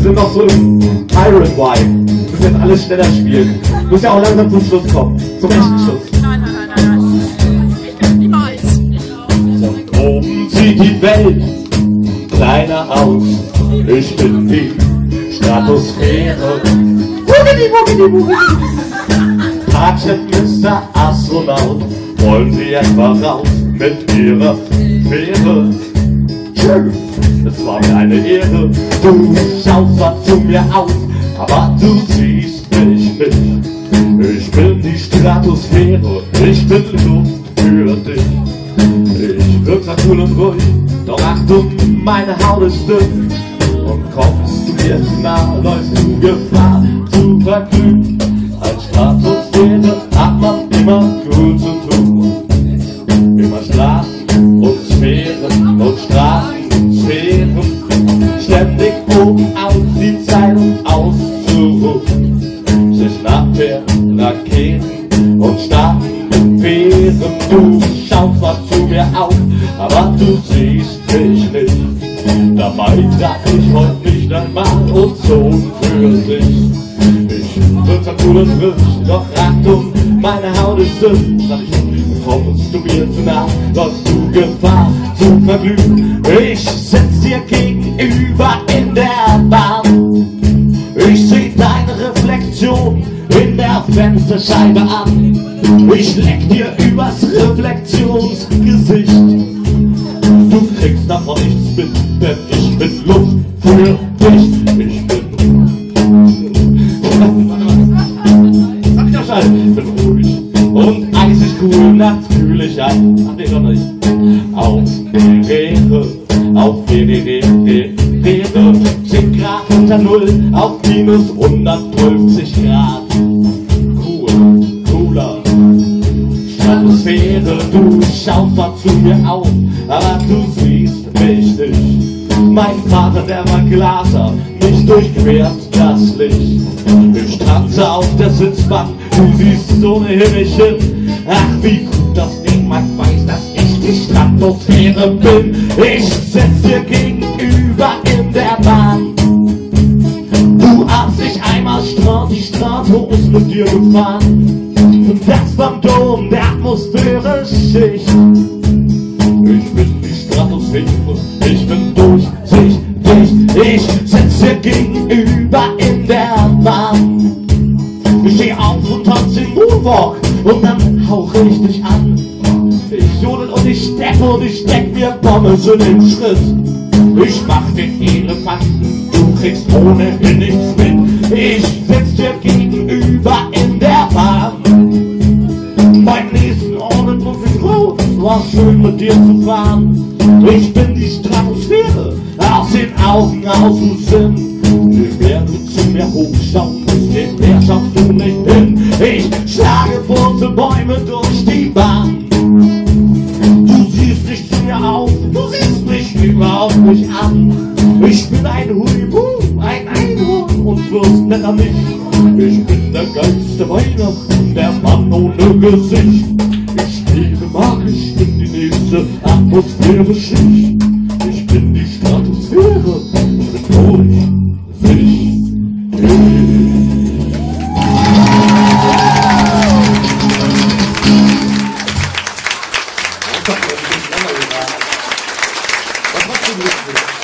sind noch so im Pirate Vibe. Wir müssen jetzt alles schneller spielen. Du musst ja auch langsam zum Schluss kommen. Zum echten Schluss. Nein. Niemals. So, oben sieht die Welt kleiner aus. Ich bin die Stratosphäre. Wugidi, wugidi, wugidi. Patschet Mr. Astronaut, wollen Sie etwa raus mit Ihrer Fähre? Schön, es war mir eine Ehre. Du schaust zwar zu mir auf, aber du siehst mich nicht. Ich bin die Stratosphäre, ich bin Luft für dich. Ich wirke zwar cool und ruhig, doch Achtung, meine Haut ist dünn. Und kommst du mir zu nah, läufst du Gefahr zu verglühen. Als Stratosphäre hat man immer gut zu tun. Immer Straßen und Sphären und Straßensphären. Ständig oben auf die Zeitung auszurufen. Sich nach der Raketen und Staatenfähren. Du schaust was zu mir auf, aber du siehst mich nicht. Dabei trag ich heute nicht einmal Ozon für dich. Ich bin zwar cool und frisch, doch Achtung, meine Haut ist dünn. Sag ich, kommst du mir zu nah, läufst du Gefahr zu verglühen. Ich sitz dir gegenüber in der Bahn. Ich seh deine Reflexion in der Fensterscheibe an. Ich leck dir übers Reflexionsgesicht. Du kriegst davon nichts mit, denn ich bin Luft für dich. Ich bin ich bin ruhig und eisig cool, nachts fühle ich ein. Ach nee, doch nicht. Auf der Rehe, auf der 10 Grad unter Null, auf minus 150 Grad. Cool, cooler. Stratosphäre, du schaust mal zu mir auf, aber du siehst mich nicht. Mein Vater, der war Glaser, mich durchquert das Licht. Ich tanze auf der Sitzbank, du siehst ohnehin nicht hin. Ach, wie gut, dass niemand weiß, dass ich die Stratosphäre bin. Ich sitz dir gegenüber in der Bahn. Du hast dich einmal die Stratos mit dir gefahren. Und das beim Dom der Atmosphäre-Schicht. Ich bin die Stratosphäre, ich bin durchsichtig. Ich sitz dir gegenüber in der Bahn. Ich steh auf und tanze den Moonwalk und dann hauch ich dich an. Ich jodel und ich steppe und ich steck mir Pommes in den Schritt. Ich mach den Elefanten, du kriegst ohnehin nichts mit. Ich sitz dir gegenüber in der Bahn. Beim nächsten Ort muss ich raus, war schön mit dir zu fahren. Ich bin die Stratosphäre, aus den Augen aus dem Sinn. Ich werde zu mir hochschauen, den Meer schaffst du nicht hin. Ich schlage Wurzelbäume durch die Bahn. Du siehst nicht zu mir auf, du siehst mich überhaupt nicht an. Ich bin ein Huibu, ein Einhorn und wirst netter nicht. Ich bin der Geist der Weihnachten, der Mann ohne Gesicht. Ich stehe magisch in die nächste Atmosphäre-Schicht. Ich bin die Stratosphäre, ich bin durchsichtig. Was machst du mit?